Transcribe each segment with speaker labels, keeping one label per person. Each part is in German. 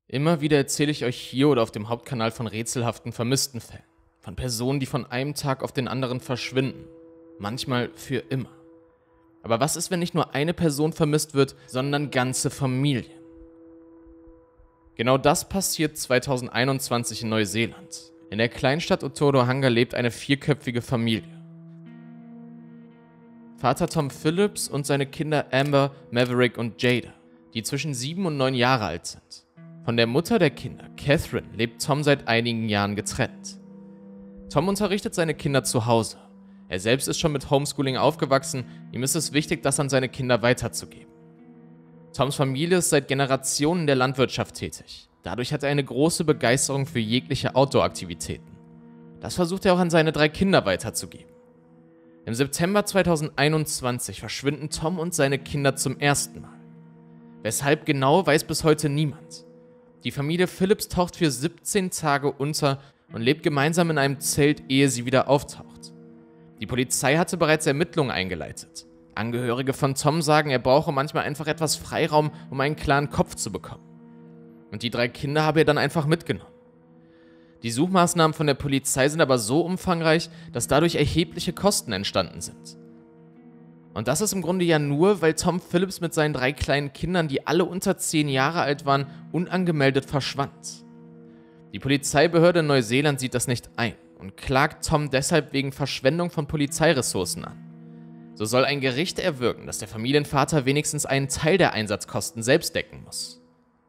Speaker 1: Immer wieder erzähle ich euch hier oder auf dem Hauptkanal von rätselhaften Vermisstenfällen. Von Personen, die von einem Tag auf den anderen verschwinden. Manchmal für immer. Aber was ist, wenn nicht nur eine Person vermisst wird, sondern ganze Familien? Genau das passiert 2021 in Neuseeland. In der Kleinstadt Otorohanga lebt eine vierköpfige Familie. Vater Tom Phillips und seine Kinder Amber, Maverick und Jada, die zwischen 7 und 9 Jahre alt sind. Von der Mutter der Kinder, Catherine, lebt Tom seit einigen Jahren getrennt. Tom unterrichtet seine Kinder zu Hause. Er selbst ist schon mit Homeschooling aufgewachsen, ihm ist es wichtig, das an seine Kinder weiterzugeben. Toms Familie ist seit Generationen in der Landwirtschaft tätig. Dadurch hat er eine große Begeisterung für jegliche Outdoor-Aktivitäten. Das versucht er auch an seine 3 Kinder weiterzugeben. Im September 2021 verschwinden Tom und seine Kinder zum ersten Mal. Weshalb genau, weiß bis heute niemand. Die Familie Phillips taucht für 17 Tage unter und lebt gemeinsam in einem Zelt, ehe sie wieder auftaucht. Die Polizei hatte bereits Ermittlungen eingeleitet. Angehörige von Tom sagen, er brauche manchmal einfach etwas Freiraum, um einen klaren Kopf zu bekommen. Und die 3 Kinder habe er dann einfach mitgenommen. Die Suchmaßnahmen von der Polizei sind aber so umfangreich, dass dadurch erhebliche Kosten entstanden sind. Und das ist im Grunde ja nur, weil Tom Phillips mit seinen 3 kleinen Kindern, die alle unter 10 Jahre alt waren, unangemeldet verschwand. Die Polizeibehörde in Neuseeland sieht das nicht ein und klagt Tom deshalb wegen Verschwendung von Polizeiressourcen an. So soll ein Gericht erwirken, dass der Familienvater wenigstens einen Teil der Einsatzkosten selbst decken muss.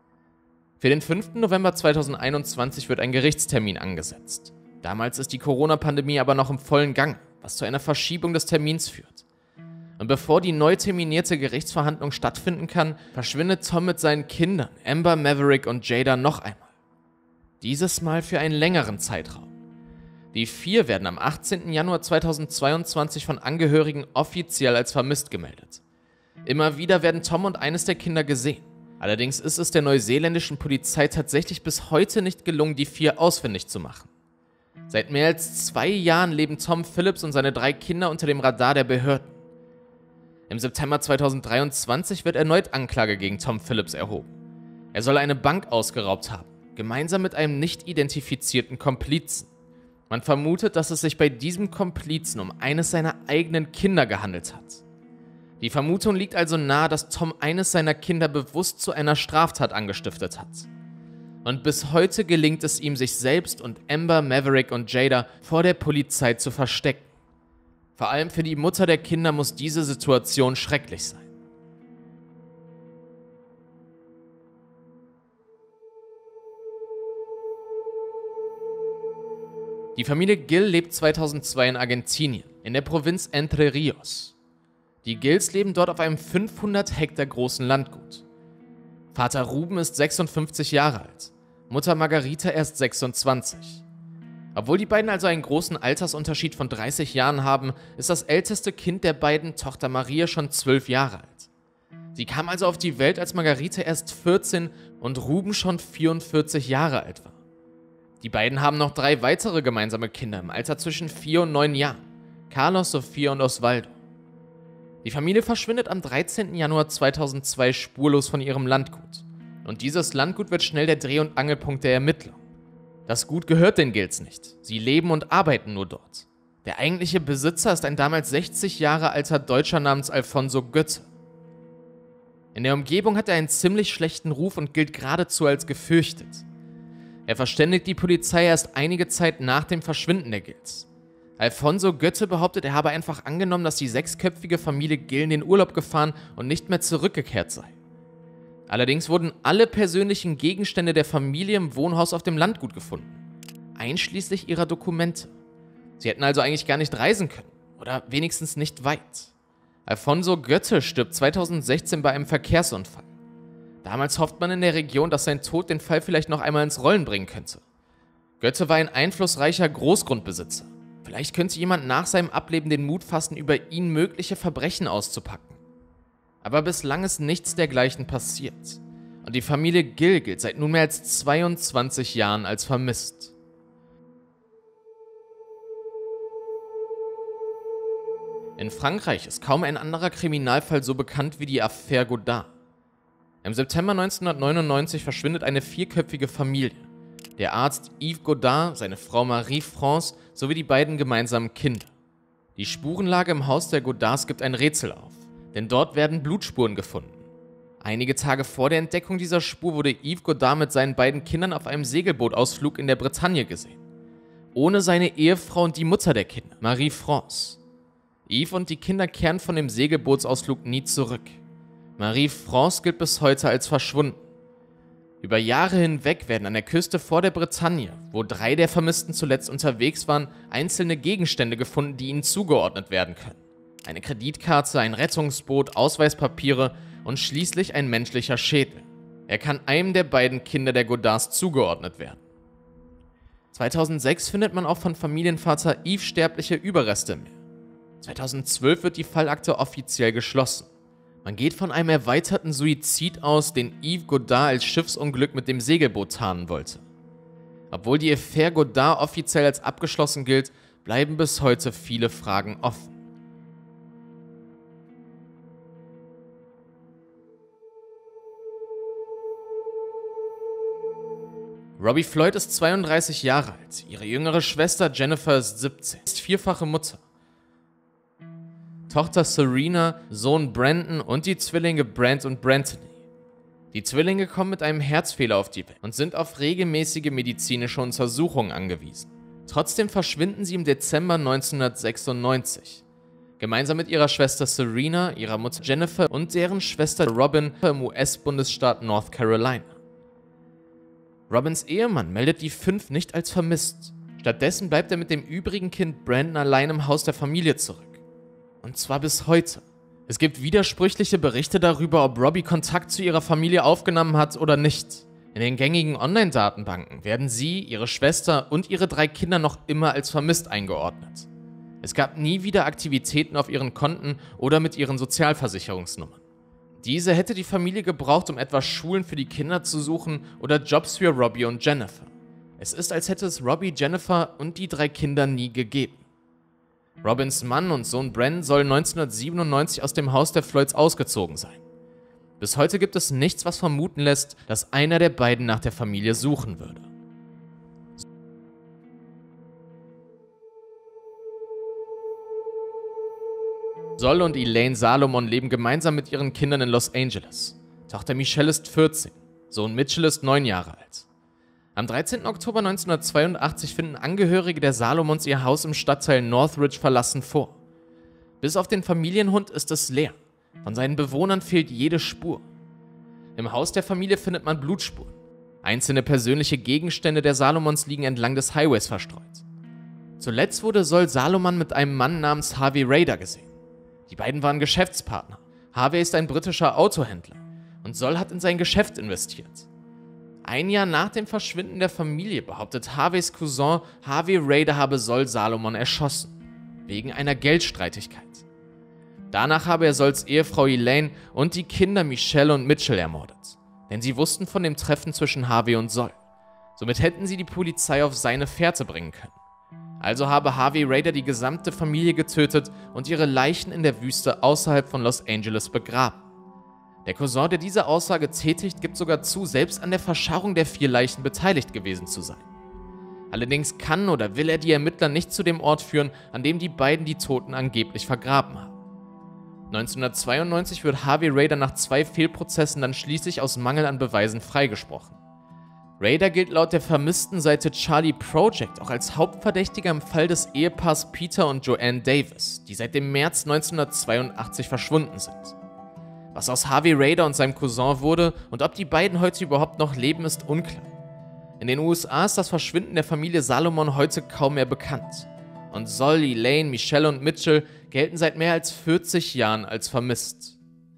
Speaker 1: Für den 5. November 2021 wird ein Gerichtstermin angesetzt. Damals ist die Corona-Pandemie aber noch im vollen Gang, was zu einer Verschiebung des Termins führt. Und bevor die neu terminierte Gerichtsverhandlung stattfinden kann, verschwindet Tom mit seinen Kindern, Amber, Maverick und Jada, noch einmal. Dieses Mal für einen längeren Zeitraum. Die 4 werden am 18. Januar 2022 von Angehörigen offiziell als vermisst gemeldet. Immer wieder werden Tom und eines der Kinder gesehen. Allerdings ist es der neuseeländischen Polizei tatsächlich bis heute nicht gelungen, die 4 ausfindig zu machen. Seit mehr als 2 Jahren leben Tom Phillips und seine 3 Kinder unter dem Radar der Behörden. Im September 2023 wird erneut Anklage gegen Tom Phillips erhoben. Er soll eine Bank ausgeraubt haben, gemeinsam mit einem nicht identifizierten Komplizen. Man vermutet, dass es sich bei diesem Komplizen um eines seiner eigenen Kinder gehandelt hat. Die Vermutung liegt also nahe, dass Tom eines seiner Kinder bewusst zu einer Straftat angestiftet hat. Und bis heute gelingt es ihm, sich selbst und Amber, Maverick und Jada vor der Polizei zu verstecken. Vor allem für die Mutter der Kinder muss diese Situation schrecklich sein. Die Familie Gill lebt 2002 in Argentinien, in der Provinz Entre Rios. Die Gills leben dort auf einem 500 Hektar großen Landgut. Vater Ruben ist 56 Jahre alt, Mutter Margarita erst 26. Obwohl die beiden also einen großen Altersunterschied von 30 Jahren haben, ist das älteste Kind der beiden, Tochter Maria, schon 12 Jahre alt. Sie kam also auf die Welt, als Margarita erst 14 und Ruben schon 44 Jahre alt war. Die beiden haben noch 3 weitere gemeinsame Kinder im Alter zwischen 4 und 9 Jahren: Carlos, Sofia und Osvaldo. Die Familie verschwindet am 13. Januar 2002 spurlos von ihrem Landgut. Und dieses Landgut wird schnell der Dreh- und Angelpunkt der Ermittlung. Das Gut gehört den Gills nicht. Sie leben und arbeiten nur dort. Der eigentliche Besitzer ist ein damals 60 Jahre alter Deutscher namens Alfonso Götze. In der Umgebung hat er einen ziemlich schlechten Ruf und gilt geradezu als gefürchtet. Er verständigt die Polizei erst einige Zeit nach dem Verschwinden der Gills. Alfonso Götze behauptet, er habe einfach angenommen, dass die 6-köpfige Familie Gill in den Urlaub gefahren und nicht mehr zurückgekehrt sei. Allerdings wurden alle persönlichen Gegenstände der Familie im Wohnhaus auf dem Landgut gefunden, einschließlich ihrer Dokumente. Sie hätten also eigentlich gar nicht reisen können, oder wenigstens nicht weit. Alfonso Götze stirbt 2016 bei einem Verkehrsunfall. Damals hofft man in der Region, dass sein Tod den Fall vielleicht noch einmal ins Rollen bringen könnte. Götze war ein einflussreicher Großgrundbesitzer. Vielleicht könnte jemand nach seinem Ableben den Mut fassen, über ihn mögliche Verbrechen auszupacken. Aber bislang ist nichts dergleichen passiert. Und die Familie Gill gilt seit nunmehr als 22 Jahren als vermisst. In Frankreich ist kaum ein anderer Kriminalfall so bekannt wie die Affaire Godard. Im September 1999 verschwindet eine vierköpfige Familie. Der Arzt Yves Godard, seine Frau Marie-France sowie die beiden gemeinsamen Kinder. Die Spurenlage im Haus der Godards gibt ein Rätsel auf, denn dort werden Blutspuren gefunden. Einige Tage vor der Entdeckung dieser Spur wurde Yves Godard mit seinen beiden Kindern auf einem Segelbootausflug in der Bretagne gesehen. Ohne seine Ehefrau und die Mutter der Kinder, Marie-France. Yves und die Kinder kehren von dem Segelbootsausflug nie zurück. Marie-France gilt bis heute als verschwunden. Über Jahre hinweg werden an der Küste vor der Bretagne, wo 3 der Vermissten zuletzt unterwegs waren, einzelne Gegenstände gefunden, die ihnen zugeordnet werden können. Eine Kreditkarte, ein Rettungsboot, Ausweispapiere und schließlich ein menschlicher Schädel. Er kann einem der beiden Kinder der Godards zugeordnet werden. 2006 findet man auch von Familienvater Yves sterbliche Überreste im Meer. 2012 wird die Fallakte offiziell geschlossen. Man geht von einem erweiterten Suizid aus, den Yves Godard als Schiffsunglück mit dem Segelboot tarnen wollte. Obwohl die Affäre Godard offiziell als abgeschlossen gilt, bleiben bis heute viele Fragen offen. Robbie Floyd ist 32 Jahre alt, ihre jüngere Schwester Jennifer ist 17, ist vierfache Mutter. Tochter Serena, Sohn Brandon und die Zwillinge Brant und Brantony. Die Zwillinge kommen mit einem Herzfehler auf die Welt und sind auf regelmäßige medizinische Untersuchungen angewiesen. Trotzdem verschwinden sie im Dezember 1996. Gemeinsam mit ihrer Schwester Serena, ihrer Mutter Jennifer und deren Schwester Robin im US-Bundesstaat North Carolina. Robins Ehemann meldet die 5 nicht als vermisst. Stattdessen bleibt er mit dem übrigen Kind Brandon allein im Haus der Familie zurück. Und zwar bis heute. Es gibt widersprüchliche Berichte darüber, ob Robbie Kontakt zu ihrer Familie aufgenommen hat oder nicht. In den gängigen Online-Datenbanken werden sie, ihre Schwester und ihre 3 Kinder noch immer als vermisst eingeordnet. Es gab nie wieder Aktivitäten auf ihren Konten oder mit ihren Sozialversicherungsnummern. Diese hätte die Familie gebraucht, um etwa Schulen für die Kinder zu suchen oder Jobs für Robbie und Jennifer. Es ist, als hätte es Robbie, Jennifer und die 3 Kinder nie gegeben. Robins Mann und Sohn Brandon sollen 1997 aus dem Haus der Floyds ausgezogen sein. Bis heute gibt es nichts, was vermuten lässt, dass einer der beiden nach der Familie suchen würde. Sol und Elaine Salomon leben gemeinsam mit ihren Kindern in Los Angeles. Tochter Michelle ist 14, Sohn Mitchell ist 9 Jahre alt. Am 13. Oktober 1982 finden Angehörige der Salomons ihr Haus im Stadtteil Northridge verlassen vor. Bis auf den Familienhund ist es leer. Von seinen Bewohnern fehlt jede Spur. Im Haus der Familie findet man Blutspuren. Einzelne persönliche Gegenstände der Salomons liegen entlang des Highways verstreut. Zuletzt wurde Sol Salomon mit einem Mann namens Harvey Rader gesehen. Die beiden waren Geschäftspartner. Harvey ist ein britischer Autohändler und Sol hat in sein Geschäft investiert. Ein Jahr nach dem Verschwinden der Familie behauptet Harveys Cousin, Harvey Rader habe Sol Salomon erschossen, wegen einer Geldstreitigkeit. Danach habe er Sols Ehefrau Elaine und die Kinder Michelle und Mitchell ermordet, denn sie wussten von dem Treffen zwischen Harvey und Sol. Somit hätten sie die Polizei auf seine Fährte bringen können. Also habe Harvey Rader die gesamte Familie getötet und ihre Leichen in der Wüste außerhalb von Los Angeles begraben. Der Cousin, der diese Aussage tätigt, gibt sogar zu, selbst an der Verscharrung der 4 Leichen beteiligt gewesen zu sein. Allerdings kann oder will er die Ermittler nicht zu dem Ort führen, an dem die beiden die Toten angeblich vergraben haben. 1992 wird Harvey Rader nach 2 Fehlprozessen dann schließlich aus Mangel an Beweisen freigesprochen. Rader gilt laut der vermissten Seite Charlie Project auch als Hauptverdächtiger im Fall des Ehepaars Peter und Joanne Davis, die seit dem März 1982 verschwunden sind. Was aus Harvey Rader und seinem Cousin wurde und ob die beiden heute überhaupt noch leben, ist unklar. In den USA ist das Verschwinden der Familie Salomon heute kaum mehr bekannt. Und Sol, Elaine, Michelle und Mitchell gelten seit mehr als 40 Jahren als vermisst.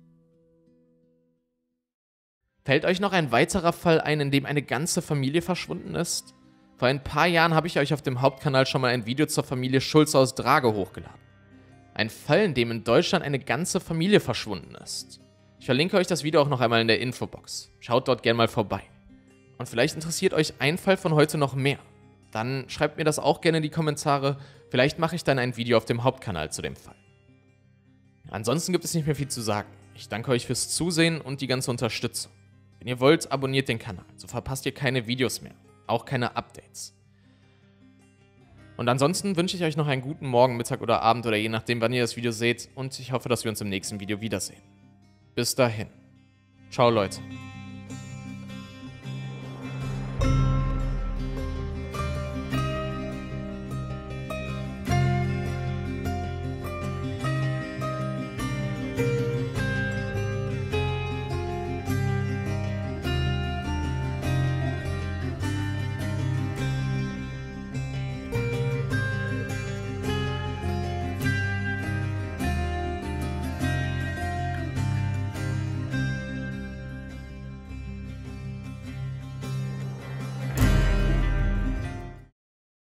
Speaker 1: Fällt euch noch ein weiterer Fall ein, in dem eine ganze Familie verschwunden ist? Vor ein paar Jahren habe ich euch auf dem Hauptkanal schon mal ein Video zur Familie Schulze aus Drage hochgeladen. Ein Fall, in dem in Deutschland eine ganze Familie verschwunden ist. Ich verlinke euch das Video auch noch einmal in der Infobox. Schaut dort gerne mal vorbei. Und vielleicht interessiert euch ein Fall von heute noch mehr. Dann schreibt mir das auch gerne in die Kommentare. Vielleicht mache ich dann ein Video auf dem Hauptkanal zu dem Fall. Ansonsten gibt es nicht mehr viel zu sagen. Ich danke euch fürs Zusehen und die ganze Unterstützung. Wenn ihr wollt, abonniert den Kanal, so verpasst ihr keine Videos mehr, auch keine Updates. Und ansonsten wünsche ich euch noch einen guten Morgen, Mittag oder Abend oder je nachdem, wann ihr das Video seht und ich hoffe, dass wir uns im nächsten Video wiedersehen. Bis dahin. Ciao, Leute.